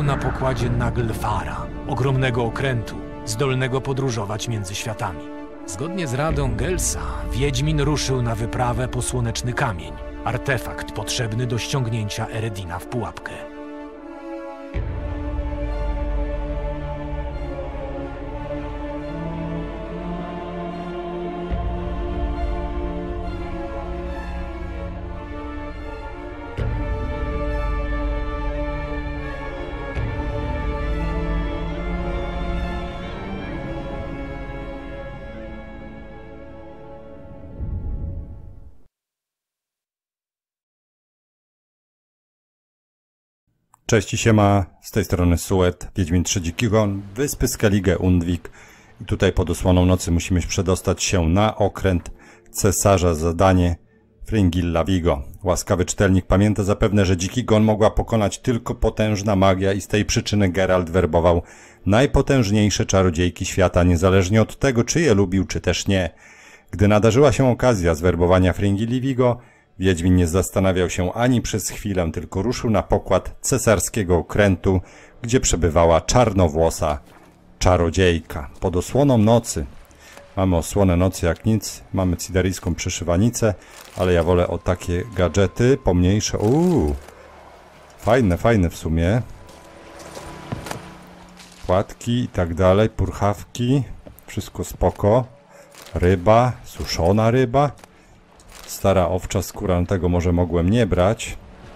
stał na pokładzie Naglfara, ogromnego okrętu, zdolnego podróżować między światami. Zgodnie z radą Gelsa, Wiedźmin ruszył na wyprawę po Słoneczny Kamień, artefakt potrzebny do ściągnięcia Eredina w pułapkę. Cześć i siema, z tej strony Suet, Wiedźmin 3 Dziki Gon, wyspy Skellige Undvik. I tutaj pod osłoną nocy musimy przedostać się na okręt cesarza. Zadanie Fringilla Vigo. Łaskawy czytelnik pamięta zapewne, że Dziki Gon mogła pokonać tylko potężna magia i z tej przyczyny Geralt werbował najpotężniejsze czarodziejki świata, niezależnie od tego, czy je lubił, czy też nie. Gdy nadarzyła się okazja zwerbowania Fringilli Vigo, Wiedźmin nie zastanawiał się ani przez chwilę, tylko ruszył na pokład cesarskiego okrętu, gdzie przebywała czarnowłosa czarodziejka. Pod osłoną nocy. Mamy osłonę nocy jak nic, mamy cidarijską przyszywanicę, ale ja wolę o takie gadżety pomniejsze. Fajne w sumie. Płatki i tak dalej, purchawki, wszystko spoko. Ryba, suszona ryba. Stara owcza skóra, no tego może mogłem nie brać.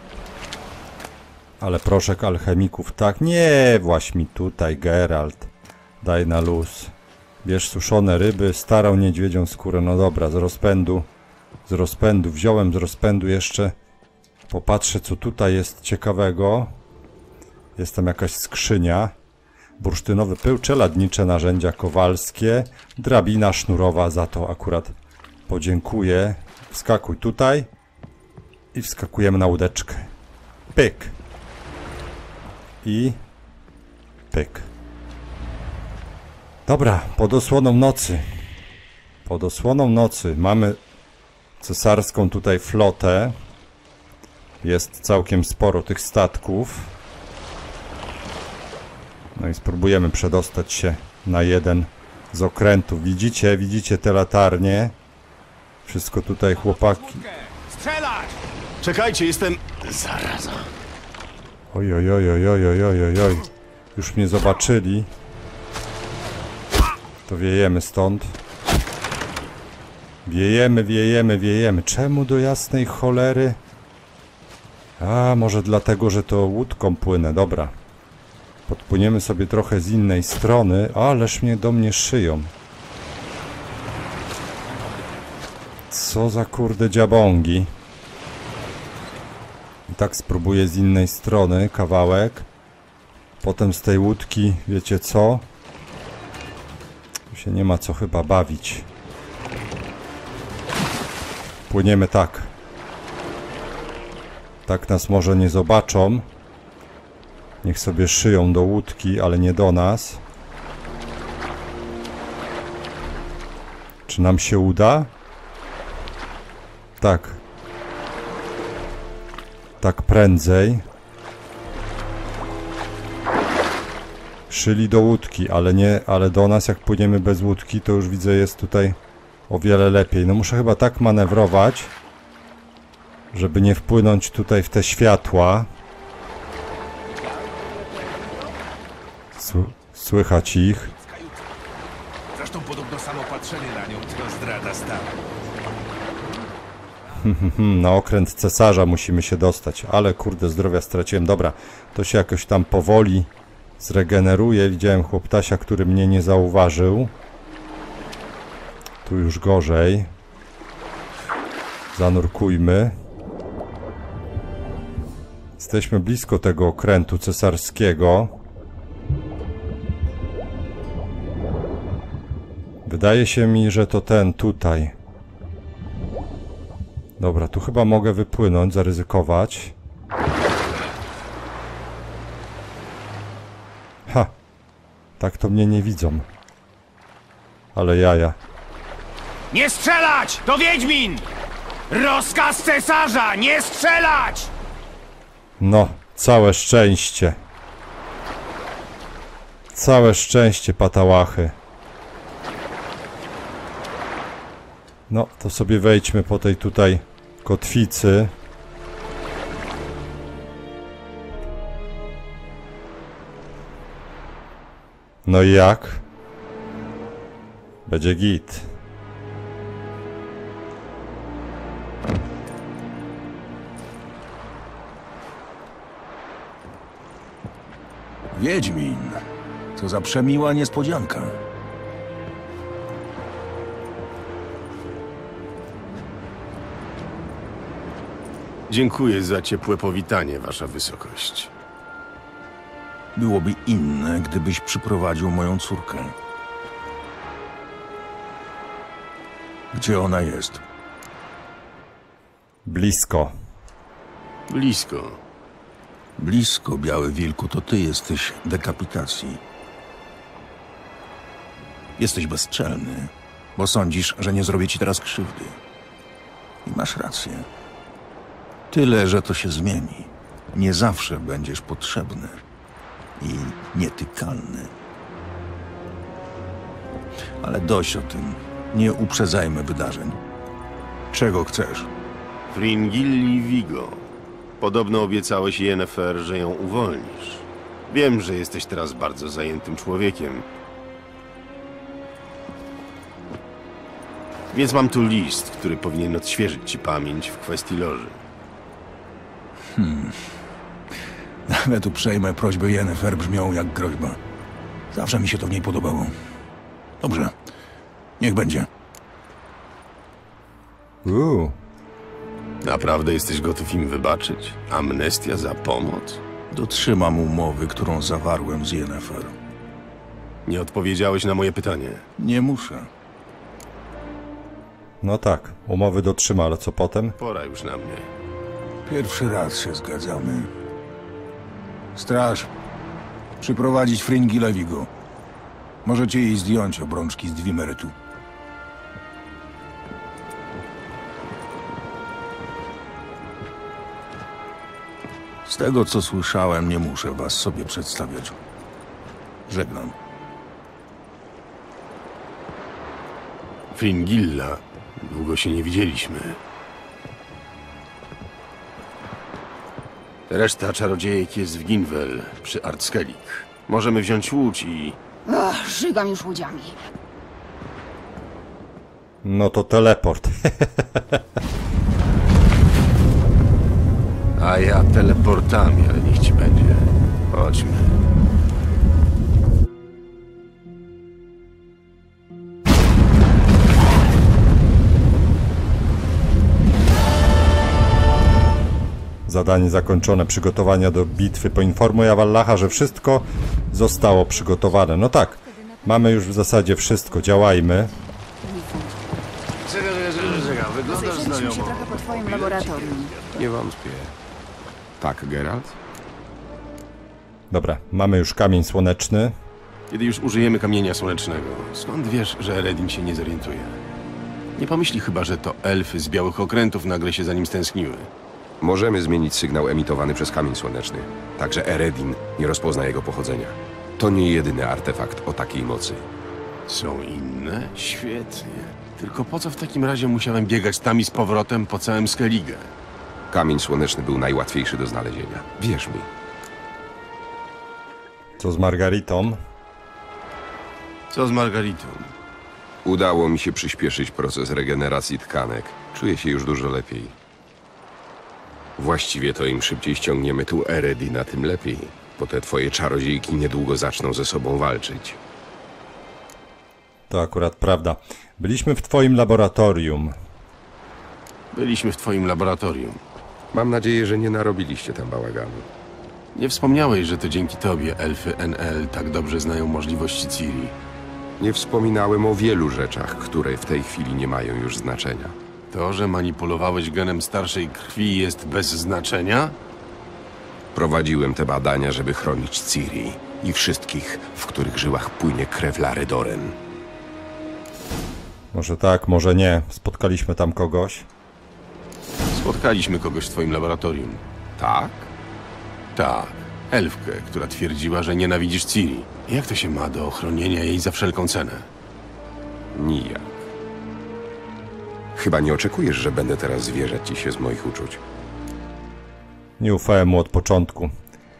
Ale proszek alchemików, tak. Nie, właśnie mi tutaj, Geralt. Daj na luz. Bierz suszone ryby, starą niedźwiedzią skórę. No dobra, z rozpędu. Wziąłem z rozpędu jeszcze. Popatrzę, co tutaj jest ciekawego. Jest tam jakaś skrzynia. Bursztynowy pył, czeladnicze narzędzia kowalskie. Drabina sznurowa, za to akurat podziękuję. Wskakuj tutaj i wskakujemy na łódeczkę. Pyk. I pyk. Dobra, pod osłoną nocy. Pod osłoną nocy mamy cesarską tutaj flotę. Jest całkiem sporo tych statków. No i spróbujemy przedostać się na jeden z okrętów. Widzicie te latarnie? Wszystko tutaj, chłopaki. Strzelać! Czekajcie, jestem... Zaraza. Oj. Już mnie zobaczyli. To wiejemy stąd. Wiejemy. Czemu do jasnej cholery? A, może dlatego, że to łódką płynę. Dobra. Podpłyniemy sobie trochę z innej strony. Ależ do mnie szyją. Co za kurde dziabągi. I tak spróbuję z innej strony kawałek. Potem z tej łódki, wiecie co? Tu się nie ma co chyba bawić. Płyniemy tak. Tak nas może nie zobaczą. Niech sobie szyją do łódki, ale nie do nas. Czy nam się uda? Tak. Tak prędzej. Szyli do łódki, ale do nas jak płyniemy bez łódki, to już widzę jest tutaj o wiele lepiej. No muszę chyba tak manewrować, żeby nie wpłynąć tutaj w te światła. Słychać ich. Zresztą podobno samo patrzenie na nią to zdrada stanu. Na okręt cesarza musimy się dostać, ale kurde zdrowia straciłem. Dobra, to się jakoś tam powoli zregeneruje. Widziałem chłoptasia, który mnie nie zauważył. Tu już gorzej. Zanurkujmy. Jesteśmy blisko tego okrętu cesarskiego. Wydaje się mi, że to ten tutaj. Dobra, tu chyba mogę wypłynąć, zaryzykować. Ha! Tak to mnie nie widzą. Ale jaja. Nie strzelać! To Wiedźmin! Rozkaz cesarza! Nie strzelać! No, całe szczęście. Całe szczęście, patałachy. No, to sobie wejdźmy po tej tutaj kotwicy. No i jak? Będzie git. Wiedźmin, co za przemiła niespodzianka. Dziękuję za ciepłe powitanie, wasza wysokość. Byłoby inne, gdybyś przyprowadził moją córkę. Gdzie ona jest? Blisko. Blisko. Blisko, Biały Wilku, to ty jesteś dekapitacji. Jesteś bezczelny, bo sądzisz, że nie zrobię ci teraz krzywdy. I masz rację. Tyle, że to się zmieni. Nie zawsze będziesz potrzebny i nietykalny. Ale dość o tym. Nie uprzedzajmy wydarzeń. Czego chcesz? Fringilli Vigo. Podobno obiecałeś Yennefer, że ją uwolnisz. Wiem, że jesteś teraz bardzo zajętym człowiekiem. Więc mam tu list, który powinien odświeżyć ci pamięć w kwestii loży. Nawet uprzejme prośby Yennefer brzmią jak groźba. Zawsze mi się to w niej podobało. Dobrze. Niech będzie. Naprawdę jesteś gotów im wybaczyć? Amnestia za pomoc? Dotrzymam umowy, którą zawarłem z Yennefer. Nie odpowiedziałeś na moje pytanie. Nie muszę. No tak, umowy dotrzyma, ale co potem? Pora już na mnie. Pierwszy raz się zgadzamy. Straż, przyprowadzić Fringilla Vigo. Możecie jej zdjąć obrączki z Dwimerytu. Z tego, co słyszałem, nie muszę was sobie przedstawiać. Żegnam. Fringilla. Długo się nie widzieliśmy. Reszta czarodziejek jest w Ginwell, przy Artskellig. Możemy wziąć łódź i... Ach, żygam już łodziami. No to teleport. A ja teleportami, ale niech ci będzie. Chodźmy. Zadanie zakończone. Przygotowania do bitwy. Poinformuję Avallacha, że wszystko zostało przygotowane. No tak, mamy już w zasadzie wszystko. Działajmy. Rozejrzeliśmy się trochę po twoim laboratorium. Nie wątpię. Tak, Geralt? Dobra, mamy już kamień słoneczny. Kiedy już użyjemy kamienia słonecznego, skąd wiesz, że Eredin się nie zorientuje? Nie pomyśli chyba, że to elfy z białych okrętów nagle się za nim stęskniły. Możemy zmienić sygnał emitowany przez kamień słoneczny. Także Eredin nie rozpozna jego pochodzenia. To nie jedyny artefakt o takiej mocy. Są inne? Świetnie. Tylko po co w takim razie musiałem biegać tam i z powrotem po całym Skellige? Kamień słoneczny był najłatwiejszy do znalezienia. Wierz mi. Co z Margaritą? Co z Margaritą? Udało mi się przyspieszyć proces regeneracji tkanek. Czuję się już dużo lepiej. Właściwie to im szybciej ściągniemy tu Eredina, tym lepiej. Bo te twoje czarodziejki niedługo zaczną ze sobą walczyć. To akurat prawda. Byliśmy w twoim laboratorium. Byliśmy w twoim laboratorium. Mam nadzieję, że nie narobiliście tam bałaganu. Nie wspomniałeś, że to dzięki tobie elfy NL tak dobrze znają możliwości Ciri. Nie wspominałem o wielu rzeczach, które w tej chwili nie mają już znaczenia. To, że manipulowałeś genem starszej krwi jest bez znaczenia? Prowadziłem te badania, żeby chronić Ciri i wszystkich, w których żyłach płynie krew Laredoren. Może tak, może nie. Spotkaliśmy tam kogoś. Spotkaliśmy kogoś w twoim laboratorium. Tak? Tak. Elfkę, która twierdziła, że nienawidzisz Ciri. Jak to się ma do ochronienia jej za wszelką cenę? Nijak. Chyba nie oczekujesz, że będę teraz zwierzać ci się z moich uczuć. Nie ufałem mu od początku.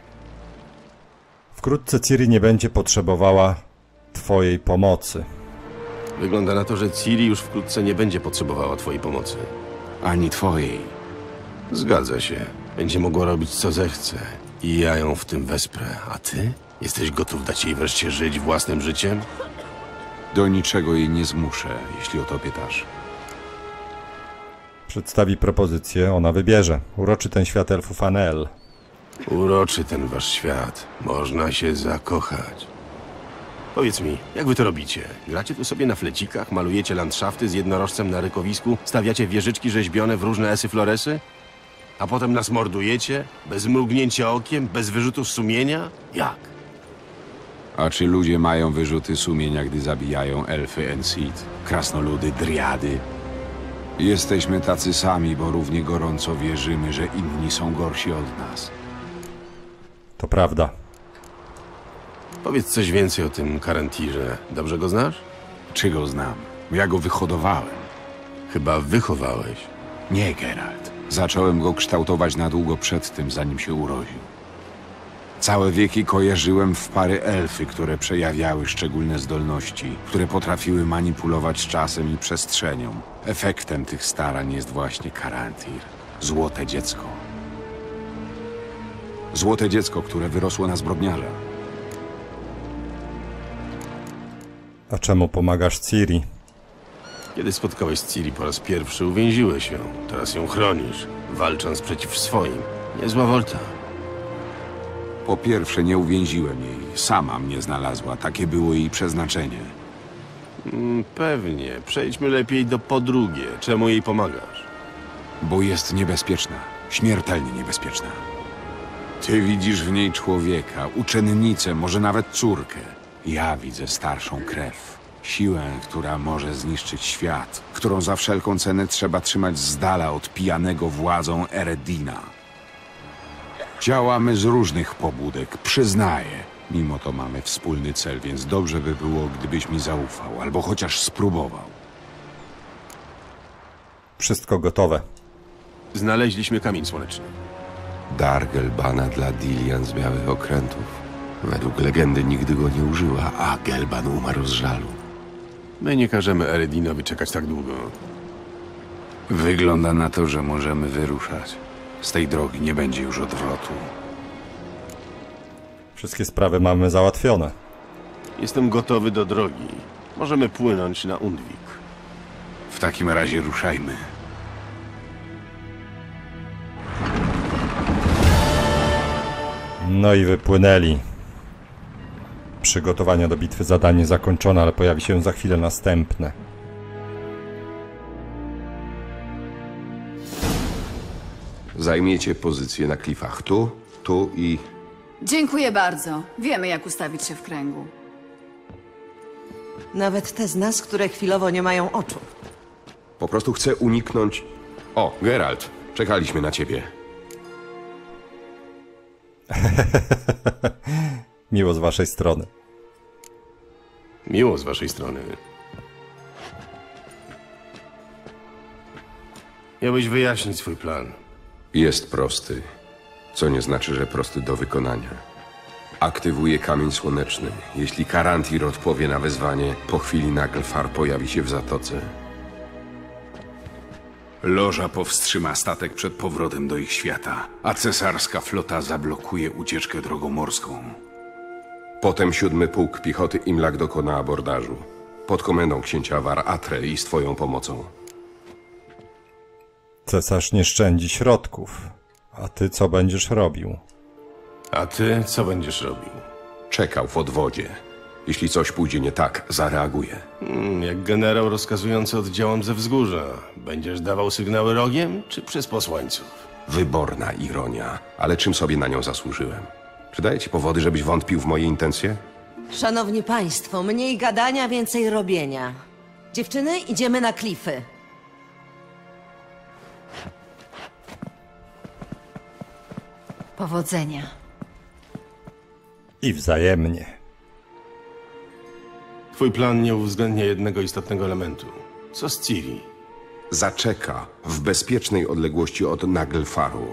Wkrótce Ciri nie będzie potrzebowała twojej pomocy. Wygląda na to, że Ciri już wkrótce nie będzie potrzebowała twojej pomocy. Ani twojej. Zgadza się. Będzie mogła robić co zechce. I ja ją w tym wesprę. A ty? Jesteś gotów dać jej wreszcie żyć własnym życiem? Do niczego jej nie zmuszę, jeśli o to pytasz. Przedstawi propozycję, ona wybierze. Uroczy ten świat elfów Anel. Uroczy ten wasz świat. Można się zakochać. Powiedz mi, jak wy to robicie? Gracie tu sobie na flecikach, malujecie landszafty z jednorożcem na rykowisku, stawiacie wieżyczki rzeźbione w różne esy floresy? A potem nas mordujecie? Bez mrugnięcia okiem? Bez wyrzutów sumienia? Jak? A czy ludzie mają wyrzuty sumienia, gdy zabijają elfy Enseed, krasnoludy, driady? Jesteśmy tacy sami, bo równie gorąco wierzymy, że inni są gorsi od nas. To prawda. Powiedz coś więcej o tym Carantirze. Dobrze go znasz? Czy go znam? Ja go wyhodowałem. Chyba wychowałeś. Nie, Geralt. Zacząłem go kształtować na długo przed tym, zanim się urodził. Całe wieki kojarzyłem w pary elfy, które przejawiały szczególne zdolności, które potrafiły manipulować czasem i przestrzenią. Efektem tych starań jest właśnie Carantir. Złote dziecko. Złote dziecko, które wyrosło na zbrodniarza. A czemu pomagasz Ciri? Kiedy spotkałeś z Ciri po raz pierwszy, uwięziłeś ją. Teraz ją chronisz, walcząc przeciw swoim. Niezła wolta. Po pierwsze, nie uwięziłem jej. Sama mnie znalazła. Takie było jej przeznaczenie. Pewnie. Przejdźmy lepiej do po drugie. Czemu jej pomagasz? Bo jest niebezpieczna. Śmiertelnie niebezpieczna. Ty widzisz w niej człowieka, uczennicę, może nawet córkę. Ja widzę starszą krew. Siłę, która może zniszczyć świat, którą za wszelką cenę trzeba trzymać z dala od pijanego władzą Eredina. Działamy z różnych pobudek, przyznaję. Mimo to mamy wspólny cel, więc dobrze by było, gdybyś mi zaufał, albo chociaż spróbował. Wszystko gotowe. Znaleźliśmy kamień słoneczny. Dar Gelbana dla Dilian z Białych Okrętów. Według legendy nigdy go nie użyła, a Gelban umarł z żalu. My nie każemy Eredinowi czekać tak długo. Wygląda na to, że możemy wyruszać. Z tej drogi nie będzie już odwrotu. Wszystkie sprawy mamy załatwione. Jestem gotowy do drogi. Możemy płynąć na Undvik. W takim razie ruszajmy. No i wypłynęli. Przygotowania do bitwy, zadanie zakończone, ale pojawi się za chwilę następne. Zajmiecie pozycję na klifach tu, tu i... Dziękuję bardzo. Wiemy, jak ustawić się w kręgu. Nawet te z nas, które chwilowo nie mają oczu. Po prostu chcę uniknąć... O, Geralt, czekaliśmy na ciebie. Miło z waszej strony. Miło z waszej strony. Miałbyś wyjaśnić swój plan. Jest prosty, co nie znaczy, że prosty do wykonania. Aktywuję kamień słoneczny. Jeśli Carantir odpowie na wezwanie, po chwili Naglfar pojawi się w zatoce. Loża powstrzyma statek przed powrotem do ich świata, a cesarska flota zablokuje ucieczkę drogą morską. Potem 7. Pułk Piechoty Imlak dokona abordażu. Pod komendą księcia Var Atre i z twoją pomocą. Cesarz nie szczędzi środków. A ty co będziesz robił? A ty co będziesz robił? Czekał w odwodzie. Jeśli coś pójdzie nie tak, zareaguję. Jak generał rozkazujący oddziałom ze wzgórza. Będziesz dawał sygnały rogiem, czy przez posłańców? Wyborna ironia, ale czym sobie na nią zasłużyłem? Czy daję ci powody, żebyś wątpił w moje intencje? Szanowni państwo, mniej gadania, więcej robienia. Dziewczyny, idziemy na klify. Powodzenia. I wzajemnie. Twój plan nie uwzględnia jednego istotnego elementu. Co z Ciri? Zaczeka w bezpiecznej odległości od Naglfaru.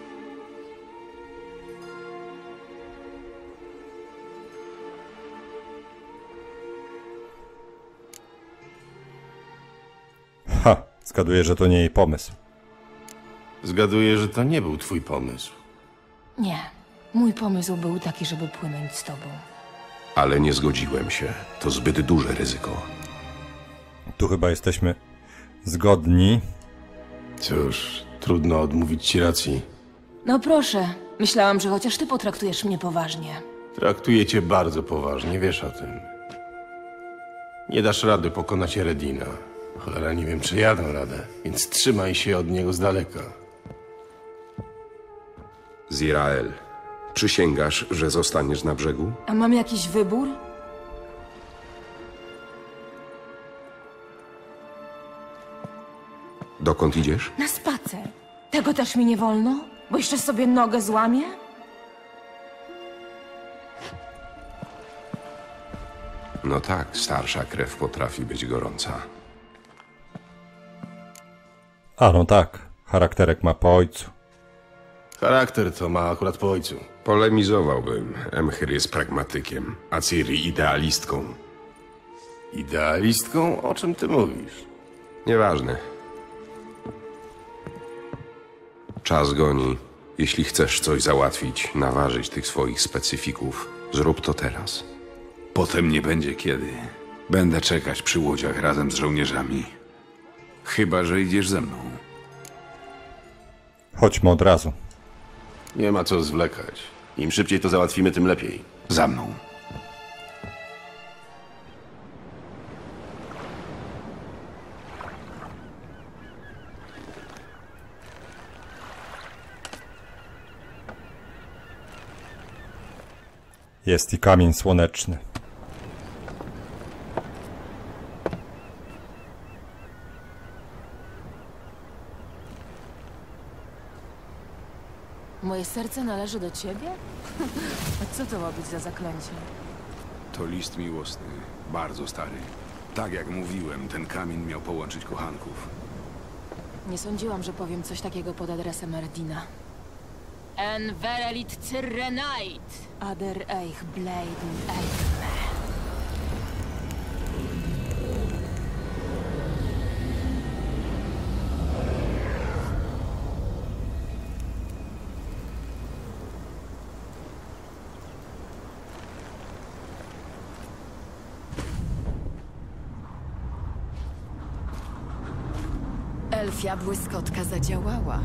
Ha, zgaduję, że to nie jej pomysł. Zgaduję, że to nie był twój pomysł. Nie. Mój pomysł był taki, żeby płynąć z tobą. Ale nie zgodziłem się. To zbyt duże ryzyko. Tu chyba jesteśmy zgodni. Cóż, trudno odmówić ci racji. No proszę. Myślałam, że chociaż ty potraktujesz mnie poważnie. Traktuję cię bardzo poważnie, wiesz o tym. Nie dasz rady pokonać Eredina. Cholera, nie wiem, czy ja dam radę, więc trzymaj się od niego z daleka. Zirael, przysięgasz, że zostaniesz na brzegu? A mam jakiś wybór? Dokąd idziesz? Na spacer. Tego też mi nie wolno? Bo jeszcze sobie nogę złamię? No tak, starsza krew potrafi być gorąca. A no tak, charakterek ma po ojcu. Charakter to ma akurat po ojcu. Polemizowałbym. Emhyr jest pragmatykiem, a Ciri idealistką. Idealistką? O czym ty mówisz? Nieważne. Czas goni. Jeśli chcesz coś załatwić, naważyć tych swoich specyfików, zrób to teraz. Potem nie będzie kiedy. Będę czekać przy łodziach razem z żołnierzami. Chyba że idziesz ze mną. Chodźmy od razu. Nie ma co zwlekać. Im szybciej to załatwimy, tym lepiej. Za mną. Jest i kamień słoneczny. Moje serce należy do ciebie? A co to ma być za zaklęcie? To list miłosny. Bardzo stary. Tak jak mówiłem, ten kamień miał połączyć kochanków. Nie sądziłam, że powiem coś takiego pod adresem Erdina. En verelit Cyrenait, ader eich bleiden eich. Elfia błyskotka zadziałała.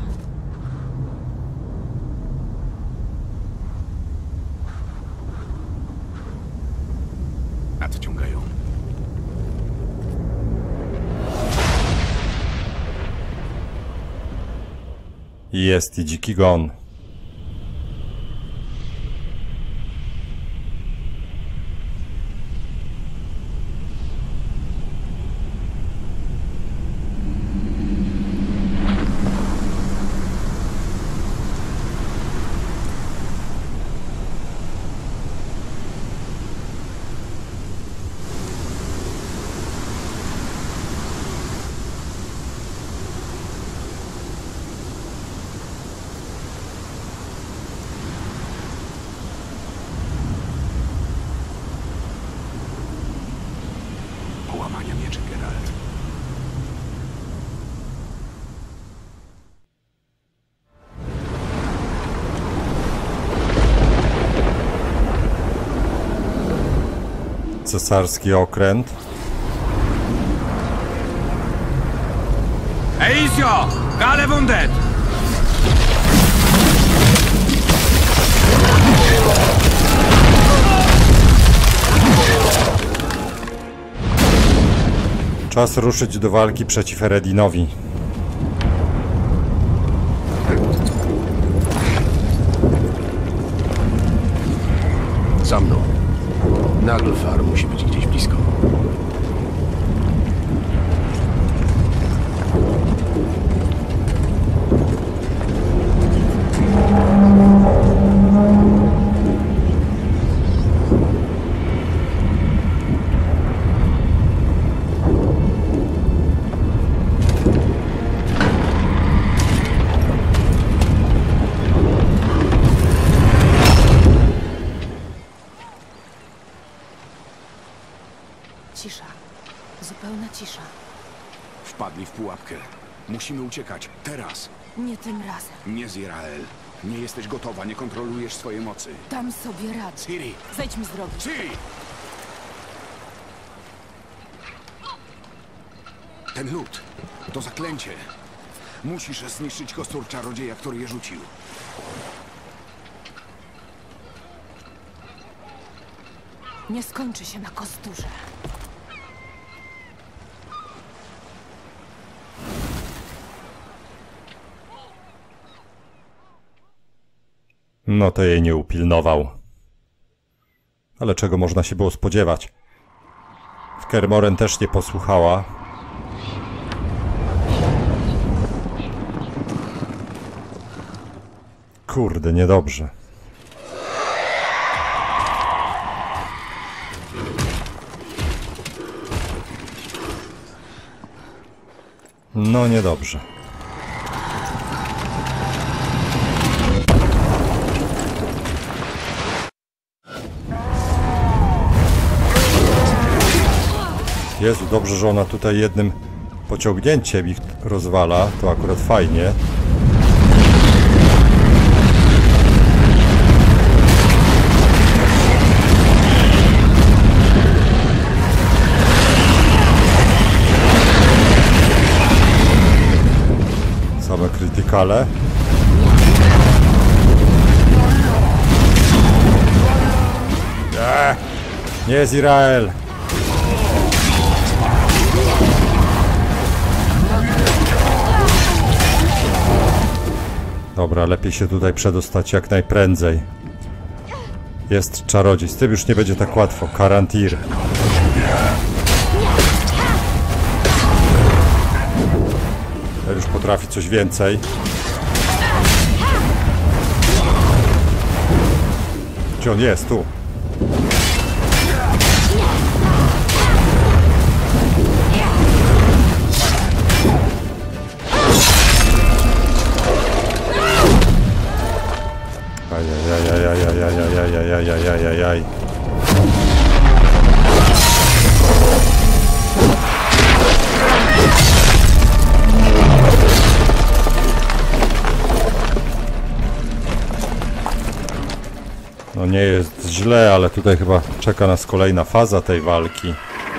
Nadciągają. Jest i dziki gon. Połamania mieczy, Geralt. Cesarski okręt. Eisio! Gale Wundet! Czas ruszyć do walki przeciw Eredinowi. Za mną. Naglfar musi być gdzieś blisko. Totalna cisza. Wpadli w pułapkę. Musimy uciekać. Teraz. Nie tym razem. Nie, Zirael. Nie jesteś gotowa, nie kontrolujesz swojej mocy. Dam sobie radę. Ciri! Zejdź mi z drogi. Ciri! Ten lód. To zaklęcie. Musisz zniszczyć kostur czarodzieja, który je rzucił. Nie skończy się na kosturze. No to jej nie upilnował. Ale czego można się było spodziewać? W Kermoren też nie posłuchała. Kurde, niedobrze. No niedobrze. Jezu, dobrze, że ona tutaj jednym pociągnięciem ich rozwala. To akurat fajnie. Same krytykale. Nie jest Izrael. Dobra, lepiej się tutaj przedostać jak najprędzej. Jest czarodziej, z tym już nie będzie tak łatwo. Karantir. Ten już potrafi coś więcej. Gdzie on jest? Tu. Ajajajajajajajajajajajajajajaj. No nie jest źle, ale tutaj chyba czeka nas kolejna faza tej walki.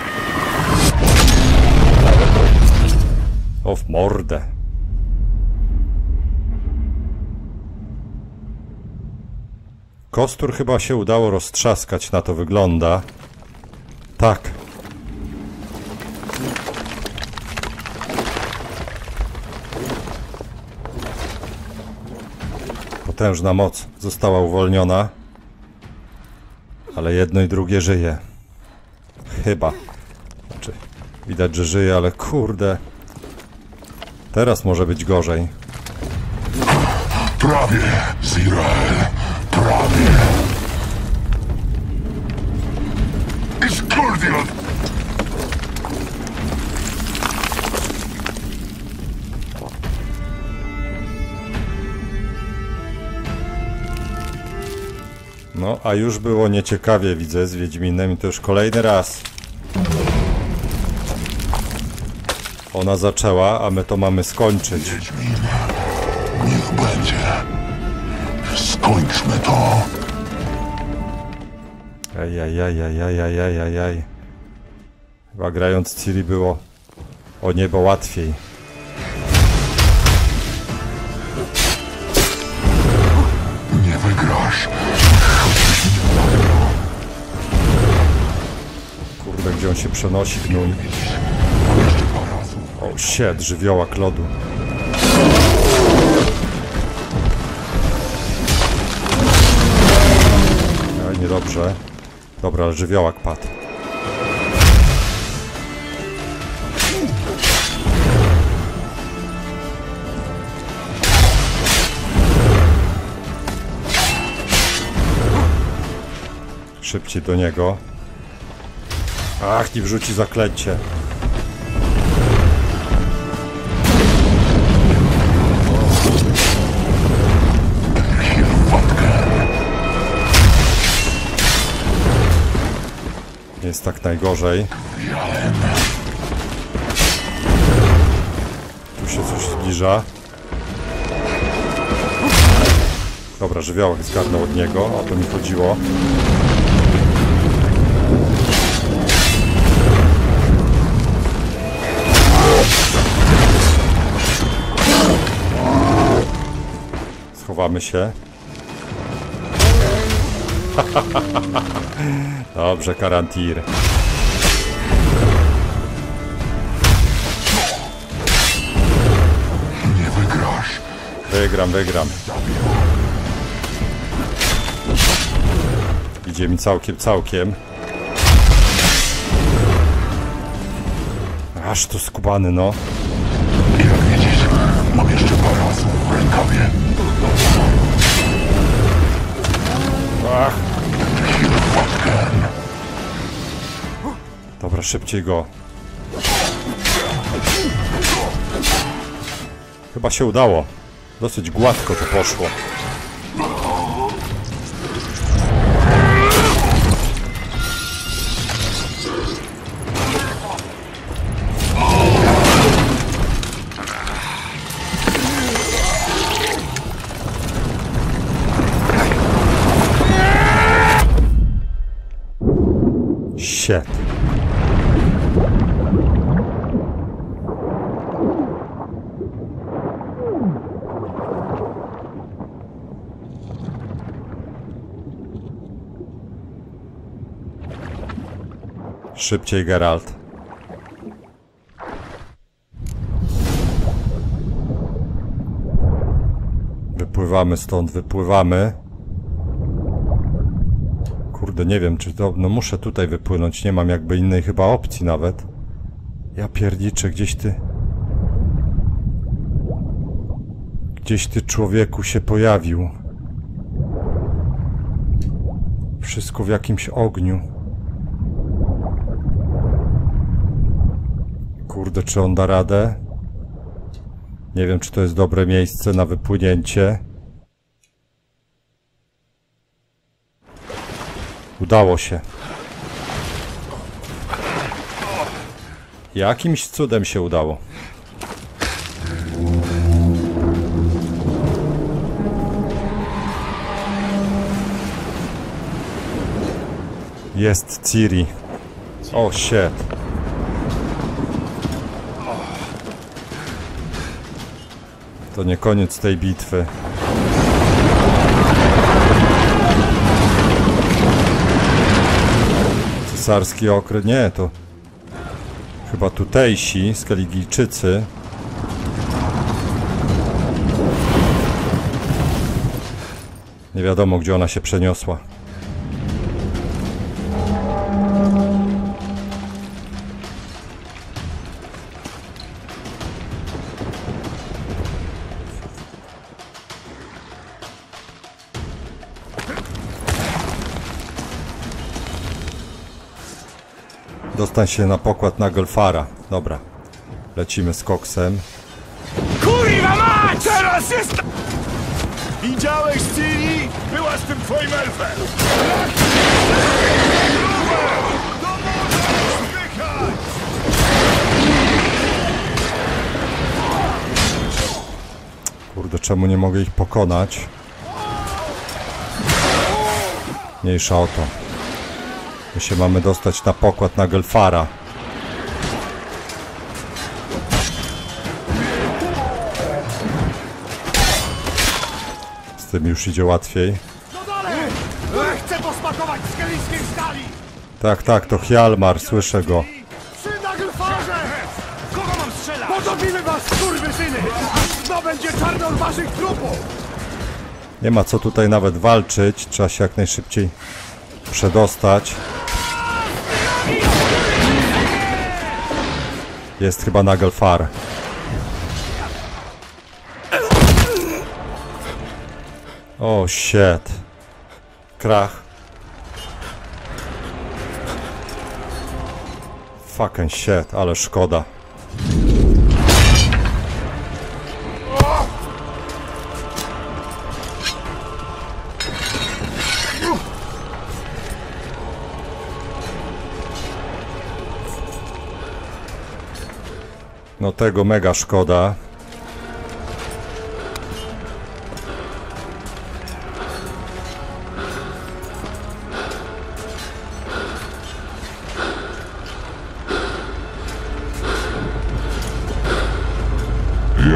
O, w mordę. Kostur chyba się udało roztrzaskać, na to wygląda. Tak. Potężna moc została uwolniona. Ale jedno i drugie żyje. Chyba. Znaczy, widać, że żyje, ale kurde. Teraz może być gorzej. Prawie, Zirael. Prawie. Iskordion! No, a już było nieciekawie, widzę, z Wiedźminem i to już kolejny raz. Ona zaczęła, a my to mamy skończyć. Wiedźmin, niech będzie. Skończmy to. Ajajajajajajajajaj. Chyba grając Ciri było o niebo łatwiej. Nie wygrasz. Kurde, gdzie on się przenosi, gnój. O, shit, żywiołak lodu. Oj, niedobrze. Dobra, ale żywiołak padł. Szybciej do niego. Ach, nie wrzuci zaklęcie. Nie jest tak najgorzej. zbliża. Dobra, żywiołek zgarnął od niego, o to mi chodziło. Schowamy się. Dobrze, Karantir. Nie wygrasz. Wygram. Idzie mi całkiem. Aż to skubany, no. Jak widzisz, mam jeszcze parę osób w rękawie. Ach. Dobra, szybciej go. Chyba się udało. Dosyć gładko to poszło. Shit. Szybciej, Geralt. Wypływamy stąd, wypływamy. Kurde, nie wiem, czy to... No muszę tutaj wypłynąć, nie mam jakby innej chyba opcji nawet. Ja pierniczę, gdzieś ty... Gdzieś ty, człowieku, się pojawił. Wszystko w jakimś ogniu. Kurde, czy on da radę? Nie wiem, czy to jest dobre miejsce na wypłynięcie. Udało się. Jakimś cudem się udało. Jest Ciri. O, shit. To nie koniec tej bitwy. Cesarski okręt. Nie, to chyba tutejsi Skelligijczycy. Nie wiadomo, gdzie ona się przeniosła. Dostań się na pokład Naglfara. Dobra. Lecimy z koksem. Kurwa mać! Teraz jest... Widziałeś Ciri? Była z tym twoim elfem! Do morza! Zdychać! Kurde, czemu nie mogę ich pokonać? Mniejsza o to. My się mamy dostać na pokład Naglfara. Z tym już idzie łatwiej. Chcę posmakować skelickiej stali! Tak, tak, to Hjalmar, słyszę go. Przy Naglfarze! Kogo mam strzelać? Potopimy was, skurwysyny! To będzie czarnol waszych trupów! Nie ma co tutaj nawet walczyć. Trzeba się jak najszybciej przedostać. Jest chyba Naglfar. O, shit. Krach. Fucking shit, ale szkoda. No tego mega szkoda.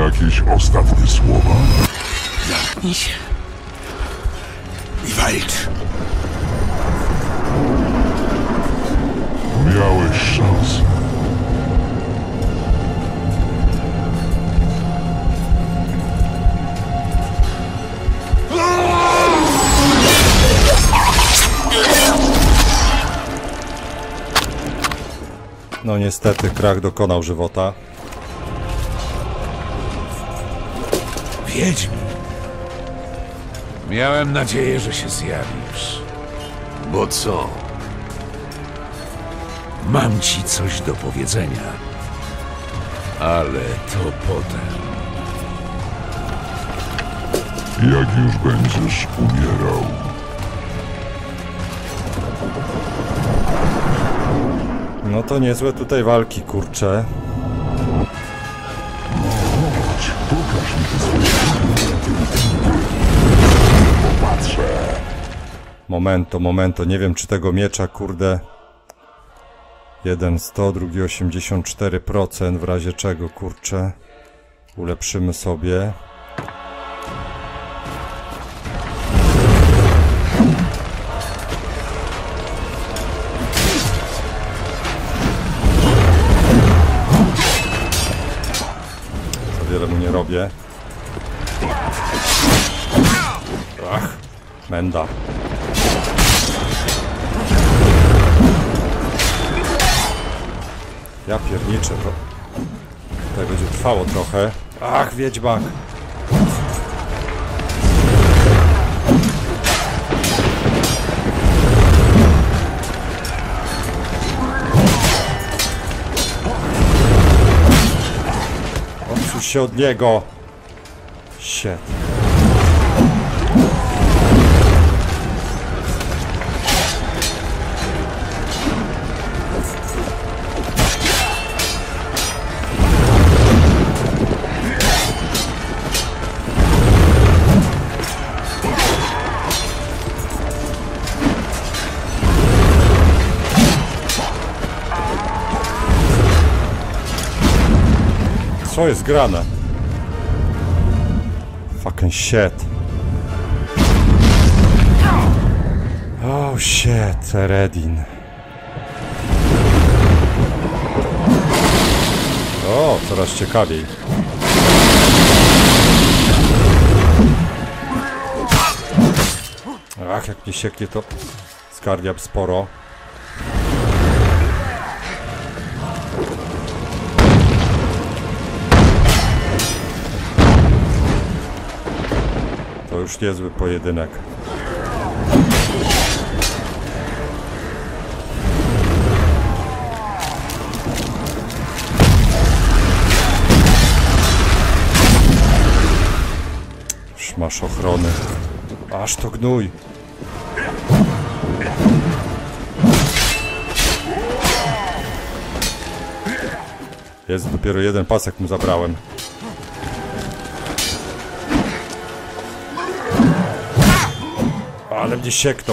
Jakieś ostatnie słowa? Zamknij się i walcz. Miałeś szansę. No niestety, Krach dokonał żywota. Wiedźmin. Miałem nadzieję, że się zjawisz. Bo co? Mam ci coś do powiedzenia. Ale to potem. Jak już będziesz umierał. No to niezłe tutaj walki, kurcze. Chodź, pokaż mi te swoje popatrzę. Momento. Nie wiem, czy tego miecza, kurde... Jeden 100, drugi 84%, w razie czego, kurcze. Ulepszymy sobie. Za wiele mu nie robię. Ach, menda. Ja pierniczę, to tutaj będzie trwało trochę. Ach, wiedźmak! Odsuń się od niego! Shit. Co jest grane? Fucking shit. Oh shit, Eredin. O, coraz ciekawiej. Ach, jak mi sieknie to skarbiam sporo. To już niezły pojedynek. Już masz ochrony. Aż to gnój. Jest dopiero jeden pasek mu zabrałem. Ale mnie sieknął.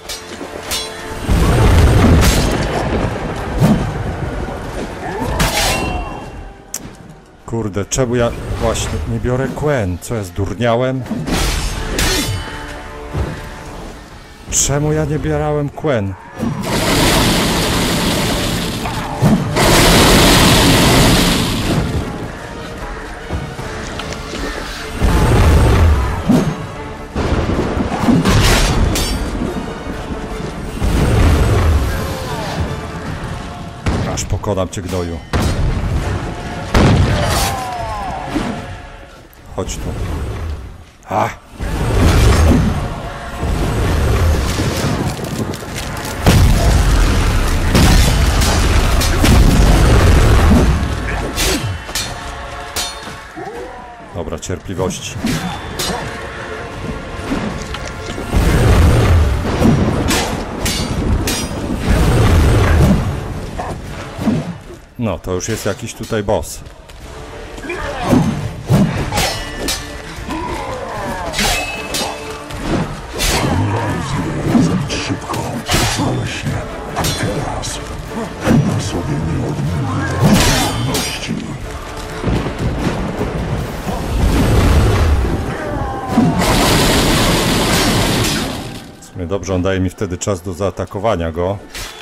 Kurde, czemu ja właśnie nie biorę Quen? Co ja zdurniałem? Czemu ja nie bierałem Quen? Aż pokonam cię, gnoju. Chodź tu. A! Dobra, cierpliwości. No, to już jest jakiś tutaj boss. Szybko, boleśnie. A teraz na sobie nie odmówię przyjemności. sumie dobrze, on daje mi wtedy czas do zaatakowania go.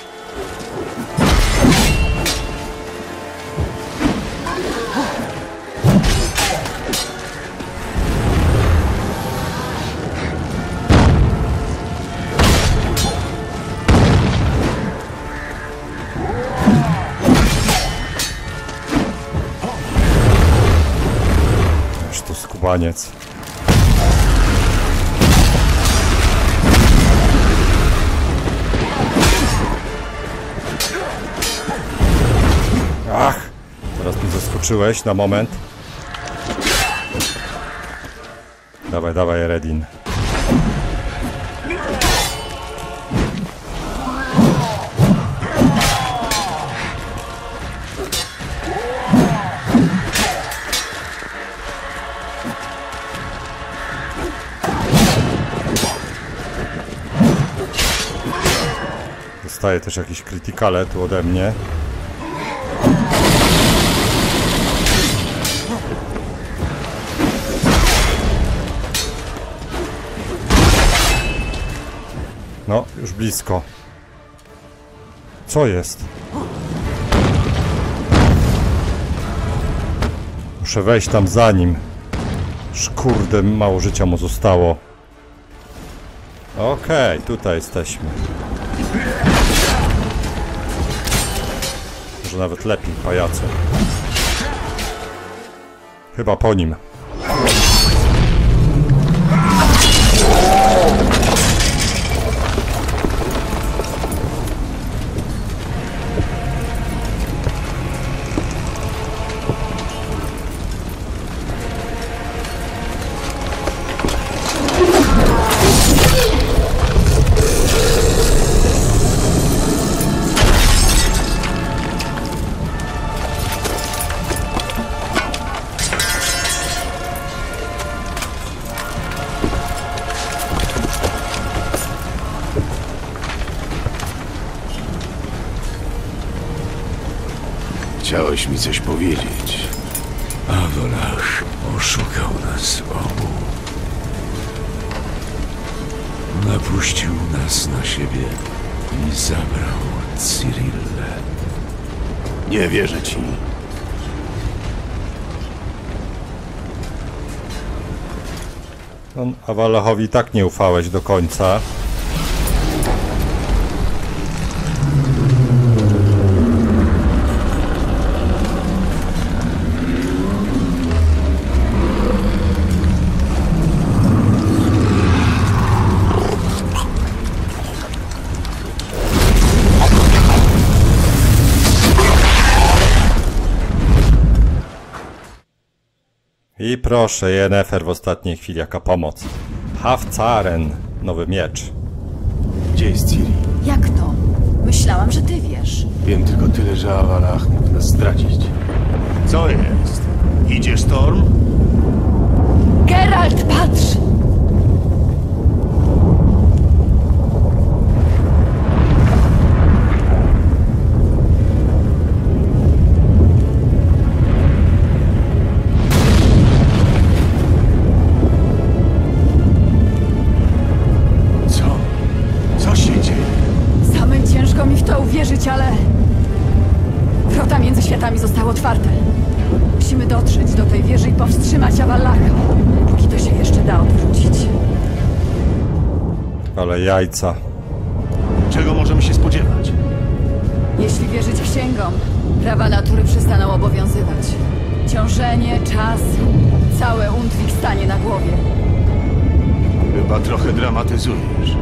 Aż to skubaniec. Ach, teraz mi zaskoczyłeś na moment. Dawaj, dawaj, Eredin. Dostaję też jakieś krytykale tu ode mnie. No, już blisko. Co jest? Muszę wejść tam za nim. Kurde, mało życia mu zostało. Okej, tutaj jesteśmy. Może nawet lepiej, pajacu. Chyba po nim. Chciałeś mi coś powiedzieć. Avallac'h oszukał nas obu. Napuścił nas na siebie i zabrał Cyrillę. Nie wierzę ci. No, Avallac'howi tak nie ufałeś do końca. I proszę, Yennefer w ostatniej chwili, jaka pomoc. Haftzaren, nowy miecz. Gdzie jest Ciri? Jak to? Myślałam, że ty wiesz. Wiem tylko tyle, że Avallac'h mógł nas zdradzić. Co jest? Idzie Storm? Geralt, patrz! Ale wrota między światami zostały otwarte. Musimy dotrzeć do tej wieży i powstrzymać Avallac'ha, póki to się jeszcze da odwrócić. Ale jajca. Czego możemy się spodziewać? Jeśli wierzyć księgom, prawa natury przestaną obowiązywać. Ciążenie, czas, całe Undvik stanie na głowie. Chyba trochę dramatyzujesz.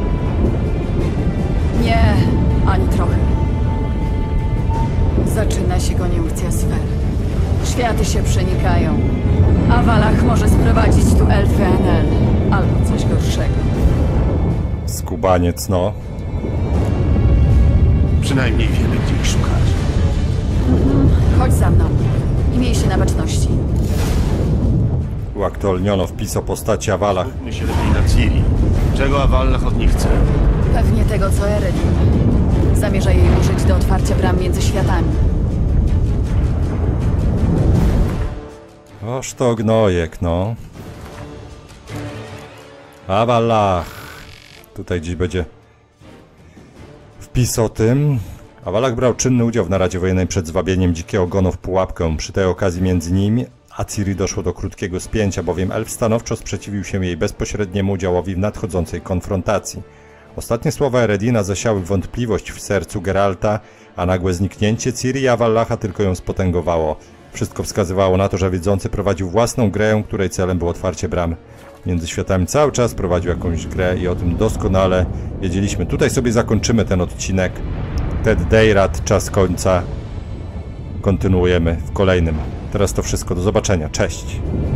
Nie, ani trochę. Zaczyna się koniunkcja sfer. Światy się przenikają. Avallac'h może sprowadzić tu elfy Enel, albo coś gorszego. Skubaniec, no. Przynajmniej wiemy, gdzie ich szukać. Chodź za mną i miej się na baczności. Uaktualniono wpis o postaci Avallac'h. Skupmy się lepiej na Ciri. Czego Avallac'h od nich chce? Pewnie tego, co Eredin. Zamierza jej użyć do otwarcia bram między światami. Oż to gnojek, no. Avallac'h. Tutaj gdzieś będzie wpis o tym. Avallac'h brał czynny udział w naradzie wojennej przed zwabieniem Dzikiego Ogonu w pułapkę. Przy tej okazji między nimi a Ciri doszło do krótkiego spięcia, bowiem elf stanowczo sprzeciwił się jej bezpośredniemu udziałowi w nadchodzącej konfrontacji. Ostatnie słowa Eredina zasiały wątpliwość w sercu Geralta, a nagłe zniknięcie Ciri i Avallacha tylko ją spotęgowało. Wszystko wskazywało na to, że Wiedzący prowadził własną grę, której celem było otwarcie bram między światami. Cały czas prowadził jakąś grę i o tym doskonale wiedzieliśmy. Tutaj sobie zakończymy ten odcinek. Ted Dayrat, czas końca. Kontynuujemy w kolejnym. Teraz to wszystko. Do zobaczenia. Cześć.